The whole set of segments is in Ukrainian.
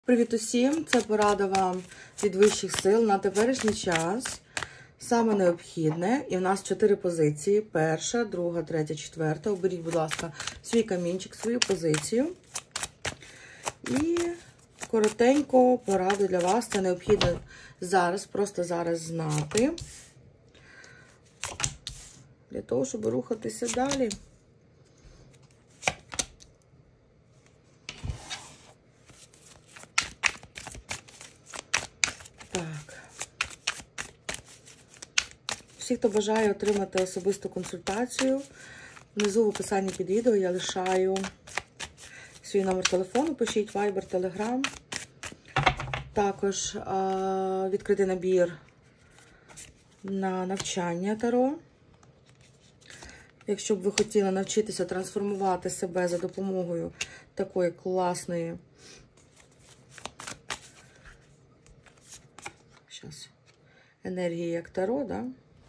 Привіт усім! Це порада вам від вищих сил на теперішній час. Саме необхідне. І в нас 4 позиції. Перша, друга, третя, четверта. Оберіть, будь ласка, свій камінчик, свою позицію. І коротенько пораду для вас. Це необхідно зараз, просто зараз знати. Для того, щоб рухатися далі. Всі, хто бажає отримати особисту консультацію, внизу в описанні під відео я лишаю свій номер телефону, пишіть Viber, Telegram. Також відкритий набір на навчання Таро. Якщо б ви хотіли навчитися трансформувати себе за допомогою такої класної енергії, як Таро, да?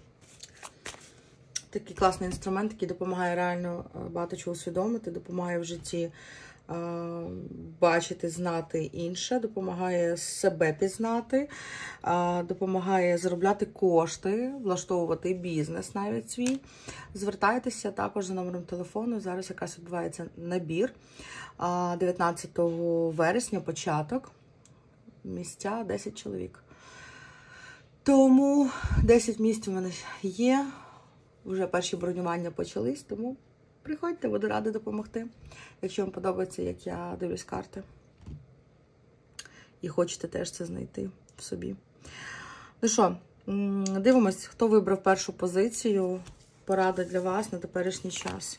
Такий класний інструмент, який допомагає реально багато чого усвідомити, допомагає в житті бачити, знати інше, допомагає себе пізнати, допомагає заробляти кошти, влаштовувати бізнес навіть свій. Звертайтеся також за номером телефону. Зараз якраз відбувається набір. 19 вересня, початок. Місця 10 чоловік. Тому 10 місць у мене є. Вже перші бронювання почались, тому приходьте, буду рада допомогти. Якщо вам подобається, як я дивлюсь карти. І хочете теж це знайти в собі. Ну що, дивимось, хто вибрав першу позицію. Порада для вас на теперішній час.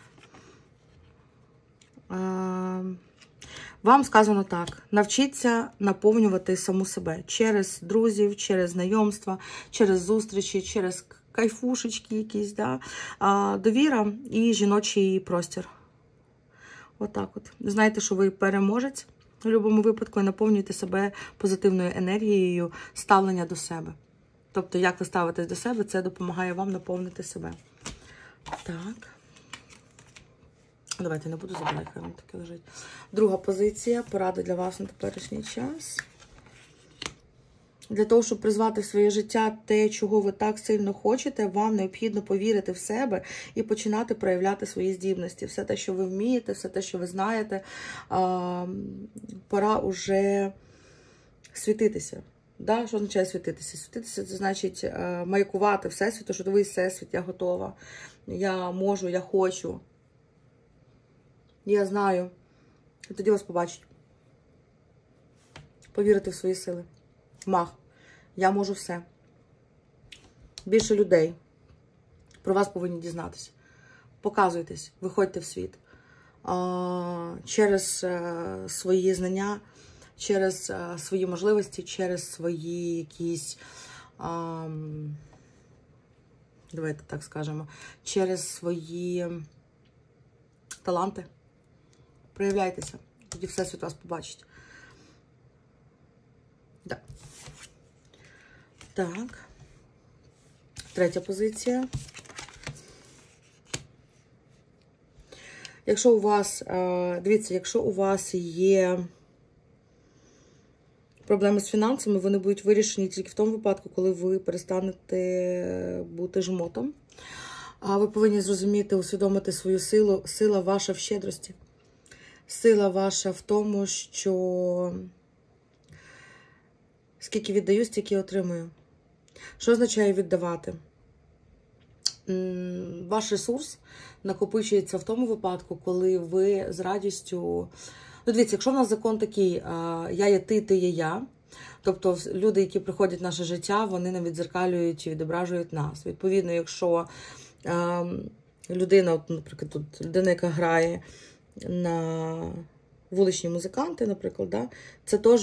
Вам сказано так. Навчіться наповнювати саму себе. Через друзів, через знайомства, через зустрічі, через кайфушечки якісь, да? Довіра і жіночий простір. Отак от. Знаєте, що ви переможець в будь-якому випадку і наповнюєте себе позитивною енергією ставлення до себе. Тобто, як ви ставитесь до себе, це допомагає вам наповнити себе. Так. Давайте, не буду забирати, хай вам таке лежить. Друга позиція. Порада для вас на теперішній час. Для того, щоб призвати в своє життя те, чого ви так сильно хочете, вам необхідно повірити в себе і починати проявляти свої здібності. Все те, що ви вмієте, все те, що ви знаєте, пора уже світитися. Да? Що означає світитися? Світитися – це значить маякувати Всесвіту, що ви Всесвіт, я готова, я можу, я хочу, я знаю. І тоді вас побачать. Повірити в свої сили. Мах. Я можу все. Більше людей про вас повинні дізнатися. Показуйтесь, виходьте в світ. Через свої знання, через свої можливості, через свої якісь, давайте так скажемо, через свої таланти. Проявляйтеся. Тоді Всесвіт вас побачить. Да. Так. Третя позиція. Якщо у вас, дивіться, якщо у вас є проблеми з фінансами, вони будуть вирішені тільки в тому випадку, коли ви перестанете бути жмотом. А ви повинні зрозуміти, усвідомити свою силу. Сила ваша в щедрості. Сила ваша в тому, що скільки віддаю, стільки отримую. Що означає віддавати? Ваш ресурс накопичується в тому випадку, коли ви з радістю... Ну, дивіться, якщо в нас закон такий, я є ти, ти є я, тобто люди, які приходять в наше життя, вони нам віддзеркалюють і відображують нас. Відповідно, якщо людина, от, наприклад, тут людина, яка грає на вуличні музиканти, наприклад, да, це теж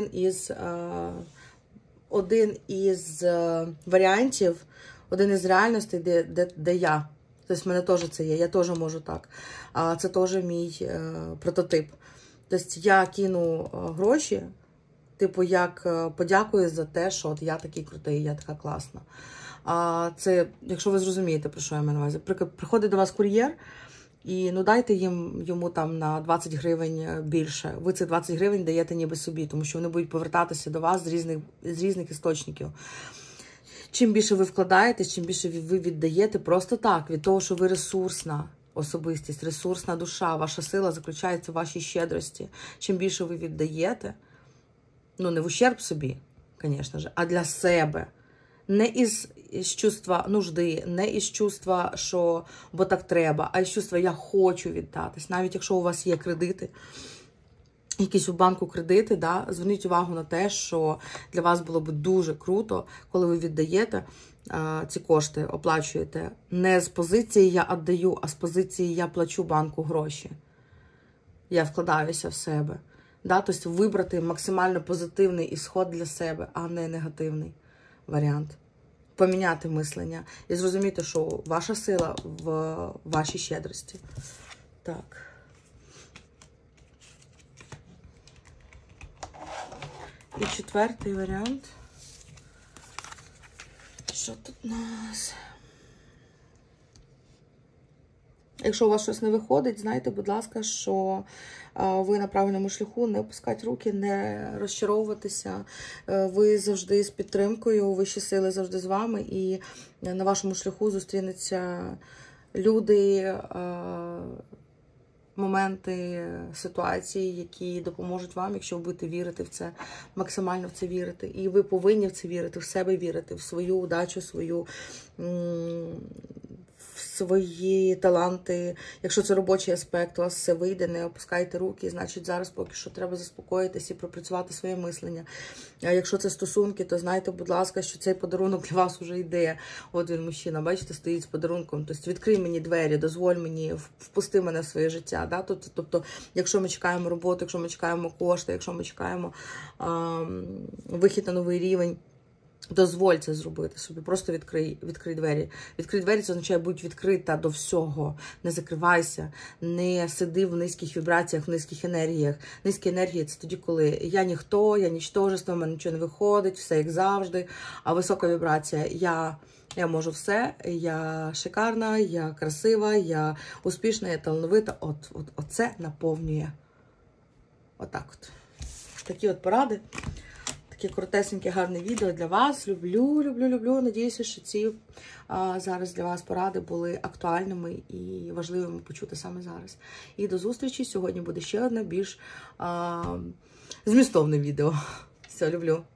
один із варіантів, один із реальностей, де я. Тобто в мене теж це є, я теж можу так. Це теж мій прототип. Тобто я кину гроші, типу, як подякую за те, що от я такий крутий, я така класна. Це, якщо ви зрозумієте, про що я маю на увазі. Приходить до вас кур'єр, І ну дайте йому там на 20 гривень більше. Ви ці 20 гривень даєте ніби собі, тому що вони будуть повертатися до вас з різних істочників. Чим більше ви вкладаєтесь, чим більше ви віддаєте, просто так, від того, що ви ресурсна особистість, ресурсна душа, ваша сила заключається в вашій щедрості. Чим більше ви віддаєте, ну не в ущерб собі, звісно ж, а для себе. Не із чувства нужди, не із чувства, що бо так треба, а із чувства я хочу віддатись. Навіть якщо у вас є кредити, якісь у банку кредити, да, зверніть увагу на те, що для вас було б дуже круто, коли ви віддаєте ці кошти, оплачуєте не з позиції «я віддаю», а з позиції «я плачу банку гроші». Я вкладаюся в себе. Да? Тобто вибрати максимально позитивний ісход для себе, а не негативний варіант. Поміняти мислення і зрозуміти, що ваша сила в вашій щедрості. Так. І четвертий варіант. Що тут у нас? Якщо у вас щось не виходить, знайте, будь ласка, що ви на правильному шляху, не опускати руки, не розчаровуватися. Ви завжди з підтримкою, вищі сили завжди з вами, і на вашому шляху зустрінуться люди, моменти, ситуації, які допоможуть вам, якщо ви будете вірити в це, максимально в це вірити. І ви повинні в це вірити, в себе вірити, в свою удачу, в свої таланти. Якщо це робочий аспект, у вас все вийде, не опускайте руки, значить зараз поки що треба заспокоїтись і пропрацювати своє мислення. А якщо це стосунки, то знайте, будь ласка, що цей подарунок для вас вже йде. От він, мужчина, бачите, стоїть з подарунком. Тобто відкрий мені двері, дозволь мені, впусти мене в своє життя. Да? Тобто, якщо ми чекаємо роботу, якщо ми чекаємо кошти, якщо ми чекаємо вихід на новий рівень, дозволь це зробити собі, просто відкрий двері. Відкрий двері, це означає, будь відкрита до всього. Не закривайся, не сиди в низьких вібраціях, в низьких енергіях. Низькі енергії – це тоді, коли я ніхто, я нічтожество, в мене нічого не виходить, все як завжди. А висока вібрація – я можу все, я шикарна, я красива, я успішна, я талановита. Оце наповнює. Отак от. Такі от поради. Таке коротесеньке, гарне відео для вас. Люблю. Надіюся, що ці зараз для вас поради були актуальними і важливими почути саме зараз. І до зустрічі. Сьогодні буде ще одне більш змістовне відео. Все, люблю.